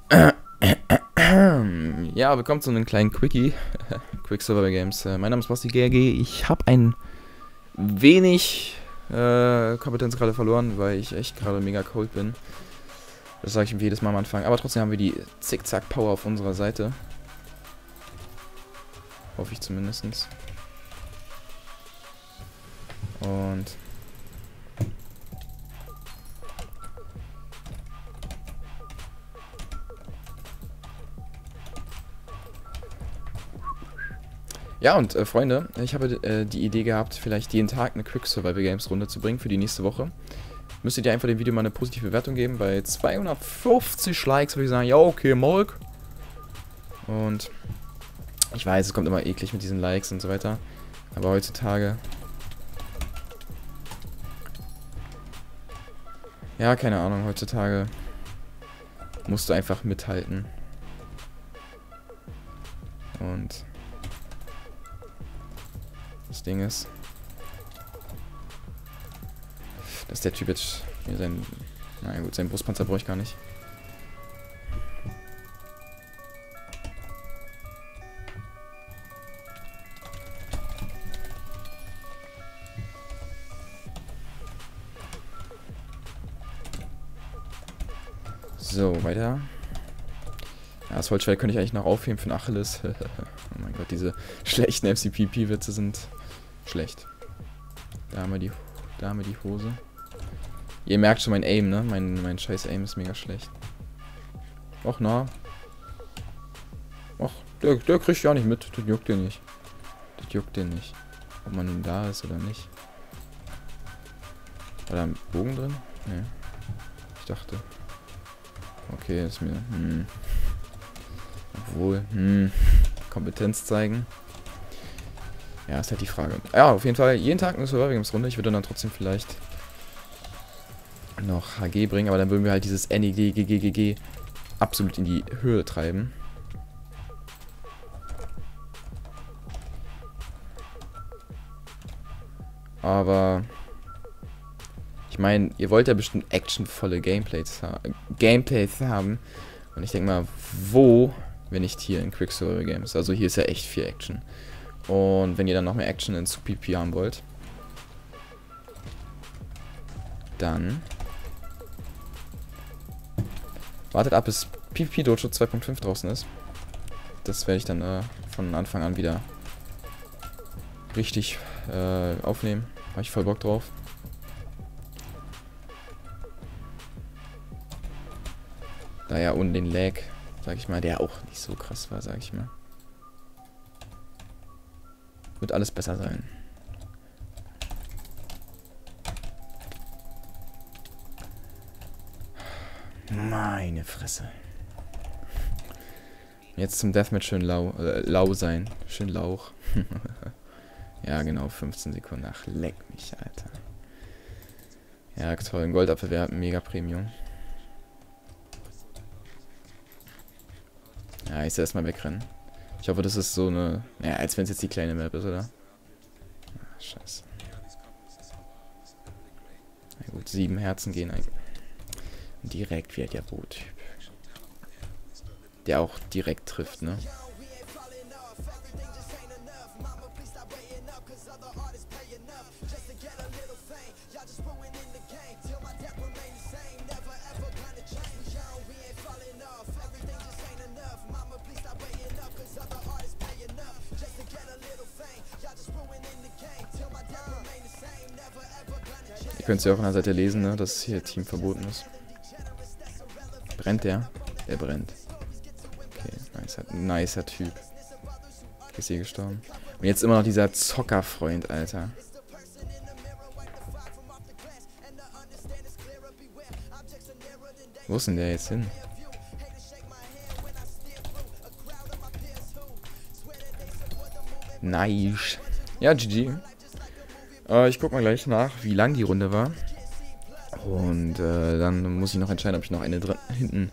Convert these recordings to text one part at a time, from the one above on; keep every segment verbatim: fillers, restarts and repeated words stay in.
Ja, willkommen zu einem kleinen Quickie. Quick Survival Games. Mein Name ist Basti G R G. Ich habe ein wenig äh, Kompetenz gerade verloren, weil ich echt gerade mega cold bin. Das sage ich ihm jedes Mal am Anfang. Aber trotzdem haben wir die Zickzack-Power auf unserer Seite. Hoffe ich zumindest. Und... Ja, und äh, Freunde, ich habe äh, die Idee gehabt, vielleicht jeden Tag eine Quick Survival Games Runde zu bringen für die nächste Woche. Müsstet ihr einfach dem Video mal eine positive Bewertung geben. Bei zweihundertfünfzig Likes würde ich sagen, ja, okay, Molk. Und ich weiß, es kommt immer eklig mit diesen Likes und so weiter. Aber heutzutage... Ja, keine Ahnung, heutzutage musst du einfach mithalten. Und... Das Ding ist, dass der Typ jetzt mir sein... Na gut, seinen Brustpanzer brauche ich gar nicht. So, weiter. Ja, das Holzschwert könnte ich eigentlich noch aufheben für den Achilles. Oh mein Gott, diese schlechten F C P P-Witze sind schlecht. Da haben wir die, da haben wir die Hose. Ihr merkt schon mein Aim, ne? Mein, mein scheiß Aim ist mega schlecht. Och, na. Och, der, der kriegt ja nicht mit. Das juckt den nicht. Das juckt den nicht. Ob man nun da ist oder nicht. War da ein Bogen drin? Nee. Ich dachte. Okay, ist mir... Hm. Obwohl, hm. Kompetenz zeigen. Ja, ist halt die Frage. Ja, auf jeden Fall jeden Tag eine Survival Games Runde. Ich würde dann trotzdem vielleicht noch H G bringen, aber dann würden wir halt dieses N E G G G G G absolut in die Höhe treiben. Aber ich meine, ihr wollt ja bestimmt actionvolle Gameplays, ha Gameplays haben. Und ich denke mal, wo, wenn nicht hier in Quick Survival Games? Also hier ist ja echt viel Action. Und wenn ihr dann noch mehr Action in P P haben wollt, dann wartet ab, bis PvP Dojo zwei Punkt fünf draußen ist. Das werde ich dann äh, von Anfang an wieder richtig äh, aufnehmen. Habe ich voll Bock drauf. Da ja ohne den Lag, sag ich mal, der auch nicht so krass war, sag ich mal. Wird alles besser sein. Meine Fresse. Jetzt zum Deathmatch schön lau, äh, lau sein. Schön Lauch. Ja, genau, fünfzehn Sekunden. Ach, leck mich, Alter. Ja, toll. Ein Goldapfel wäre mega Premium. Ja, ich soll erstmal wegrennen. Ich hoffe, das ist so eine... Ja, als wenn es jetzt die kleine Map ist, oder? Ach, scheiße. Na gut, sieben Herzen gehen eigentlich. Direkt wird der Boot. Der auch direkt trifft, ne? Ihr könnt es ja auch an der Seite lesen, ne, dass hier Team verboten ist. Brennt der? Der brennt. Okay, nicer, nicer Typ. Ist hier gestorben. Und jetzt immer noch dieser Zockerfreund, Alter. Wo ist denn der jetzt hin? Nice. Ja, G G. Äh, ich guck mal gleich nach, wie lang die Runde war. Und äh, dann muss ich noch entscheiden, ob ich noch eine dr hinten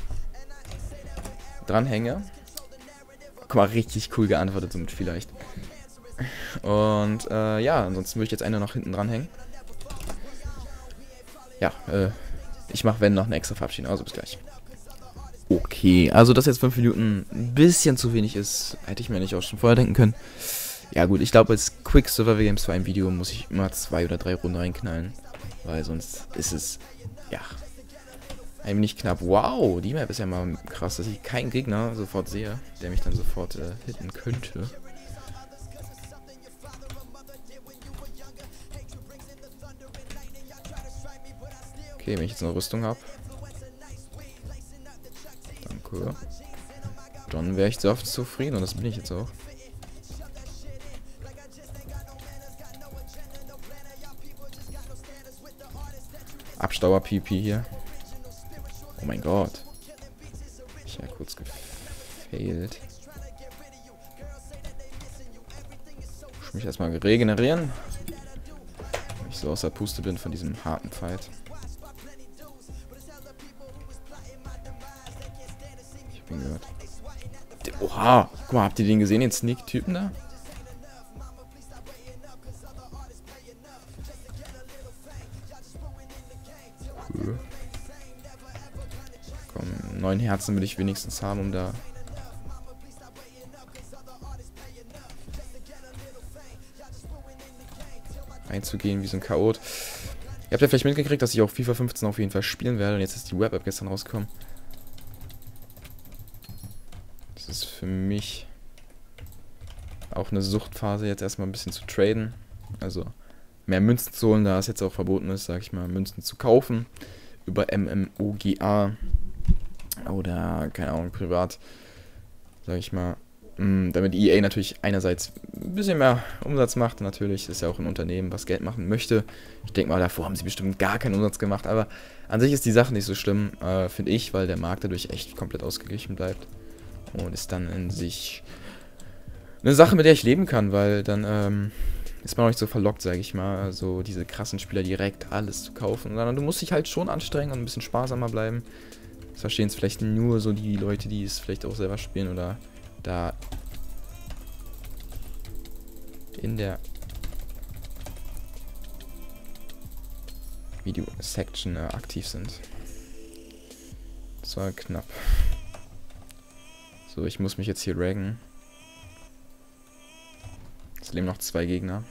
dranhänge. Guck mal, richtig cool geantwortet somit vielleicht. Und äh, ja, ansonsten würde ich jetzt eine noch hinten dranhängen. Ja, äh, ich mache wenn noch eine extra Verabschiedung. Also bis gleich. Okay. Okay, also dass jetzt fünf Minuten ein bisschen zu wenig ist, hätte ich mir nicht auch schon vorher denken können. Ja gut, ich glaube, als Quick Survival Games für ein Video muss ich immer zwei oder drei Runden reinknallen. Weil sonst ist es, ja, ein wenig knapp. Wow, die Map ist ja mal krass, dass ich keinen Gegner sofort sehe, der mich dann sofort äh, hitten könnte. Okay, wenn ich jetzt eine Rüstung habe. Danke. Dann wäre ich sehr oft zufrieden und das bin ich jetzt auch. Abstauer-P P hier. Oh mein Gott. Ich habe ja kurz gefailt. Ich muss mich erstmal regenerieren. Weil ich so außer Puste bin von diesem harten Fight. Ich bin gehört. Oha! Guck mal, habt ihr den gesehen, den Sneak-Typen da? Cool. Komm, neun Herzen will ich wenigstens haben, um da reinzugehen wie so ein Chaot. Ihr habt ja vielleicht mitgekriegt, dass ich auch FIFA fünfzehn auf jeden Fall spielen werde. Und jetzt ist die Web-App gestern rausgekommen. Das ist für mich auch eine Suchtphase, jetzt erstmal ein bisschen zu traden. Also mehr Münzen zu holen, da es jetzt auch verboten ist, sag ich mal, Münzen zu kaufen. Über M M O G A. Oder, keine Ahnung, privat. Sag ich mal. Damit E A natürlich einerseits ein bisschen mehr Umsatz macht. Natürlich ist ja auch ein Unternehmen, was Geld machen möchte. Ich denke mal, davor haben sie bestimmt gar keinen Umsatz gemacht. Aber an sich ist die Sache nicht so schlimm, äh, finde ich, weil der Markt dadurch echt komplett ausgeglichen bleibt. Und ist dann in sich eine Sache, mit der ich leben kann, weil dann ähm, ist man auch nicht so verlockt, sage ich mal, so diese krassen Spieler direkt alles zu kaufen. Sondern du musst dich halt schon anstrengen und ein bisschen sparsamer bleiben. Das verstehen es vielleicht nur so die Leute, die es vielleicht auch selber spielen oder da in der Video-Section äh, aktiv sind. Das war knapp. So, ich muss mich jetzt hier raggen. Es leben noch zwei Gegner.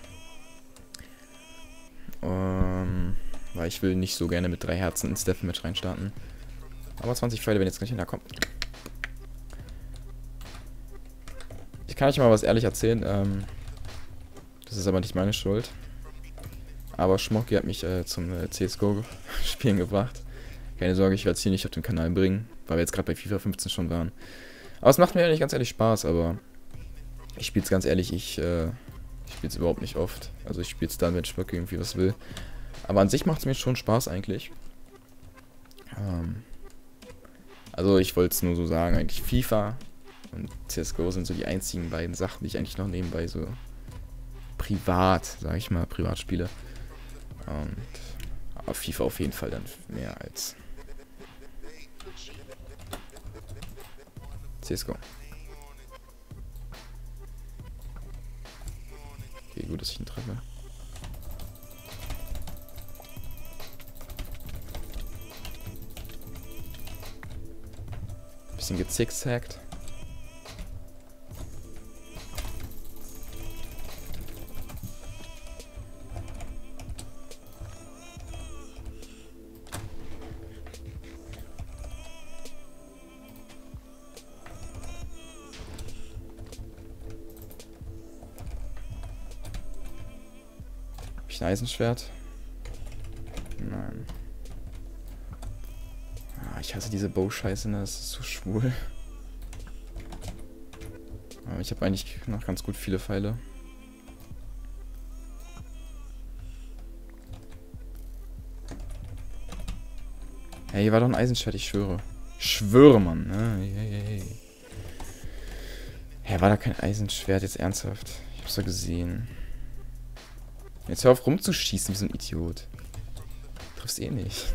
Ähm, weil ich will nicht so gerne mit drei Herzen ins Deathmatch reinstarten. Aber zwanzig Pfeile, wenn jetzt gleich hinterkommen. Ich kann euch mal was ehrlich erzählen. Ähm, das ist aber nicht meine Schuld. Aber Schmocki hat mich äh, zum äh, C S G O-Spielen gebracht. Keine Sorge, ich werde es hier nicht auf den Kanal bringen, weil wir jetzt gerade bei FIFA fünfzehn schon waren. Aber es macht mir eigentlich ganz ehrlich Spaß, aber ich spiele es ganz ehrlich, ich, äh, ich spiele es überhaupt nicht oft. Also ich spiele es dann, wenn Schmocki irgendwie was will. Aber an sich macht es mir schon Spaß eigentlich. Ähm, also ich wollte es nur so sagen, eigentlich FIFA und C S G O sind so die einzigen beiden Sachen, die ich eigentlich noch nebenbei so privat, sage ich mal, privat spiele. Und aber FIFA auf jeden Fall dann mehr als C S G O. Okay, gut, dass ich ihn treffe. Bisschen gezickzackt. Ein Eisenschwert? Nein. Ah, ich hasse diese Bow-Scheiße, ne? Das ist so schwul. Aber ich habe eigentlich noch ganz gut viele Pfeile. Hey, hier war doch ein Eisenschwert, ich schwöre. Ich schwöre, Mann. Ne? Hey, hey, hey. Hey, war da kein Eisenschwert jetzt ernsthaft? Ich hab's doch gesehen. Jetzt hör auf rumzuschießen wie so ein Idiot. Du triffst eh nicht.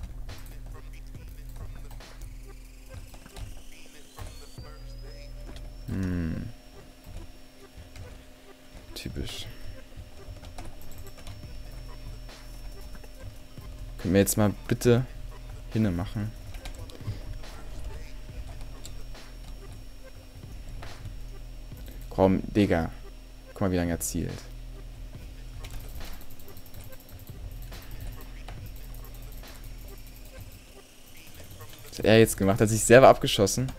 Hm. Typisch. Können wir jetzt mal bitte hinne machen? Komm, Digga. Guck mal, wie lange er zielt. Was hat er jetzt gemacht? Hat sich selber abgeschossen.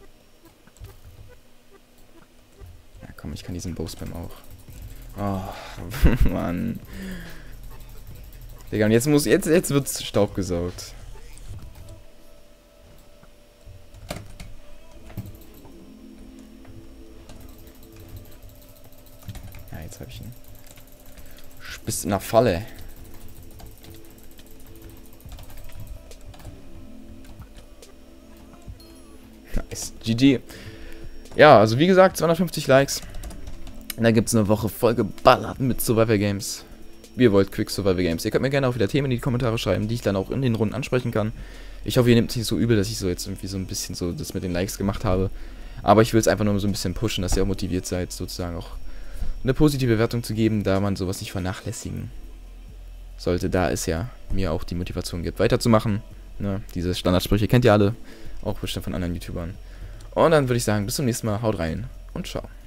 Ja, komm, ich kann diesen Bow-Spam auch. Oh, Mann. Digga, und jetzt muss, jetzt, jetzt wird's Staub gesaugt. Ja, jetzt habe ich ihn. Bist in der Falle. Nice. G G. Ja, also wie gesagt, zweihundertfünfzig Likes. Und dann gibt es eine Woche voll geballert mit Survival Games. Wie ihr wollt, Quick Survival Games. Ihr könnt mir gerne auch wieder Themen in die Kommentare schreiben, die ich dann auch in den Runden ansprechen kann. Ich hoffe, ihr nehmt es nicht so übel, dass ich so jetzt irgendwie so ein bisschen so das mit den Likes gemacht habe. Aber ich will es einfach nur so ein bisschen pushen, dass ihr auch motiviert seid, sozusagen auch eine positive Bewertung zu geben, da man sowas nicht vernachlässigen sollte, da es ja mir auch die Motivation gibt, weiterzumachen. Ne? Diese Standardsprüche kennt ihr alle, auch bestimmt von anderen YouTubern. Und dann würde ich sagen, bis zum nächsten Mal, haut rein und ciao.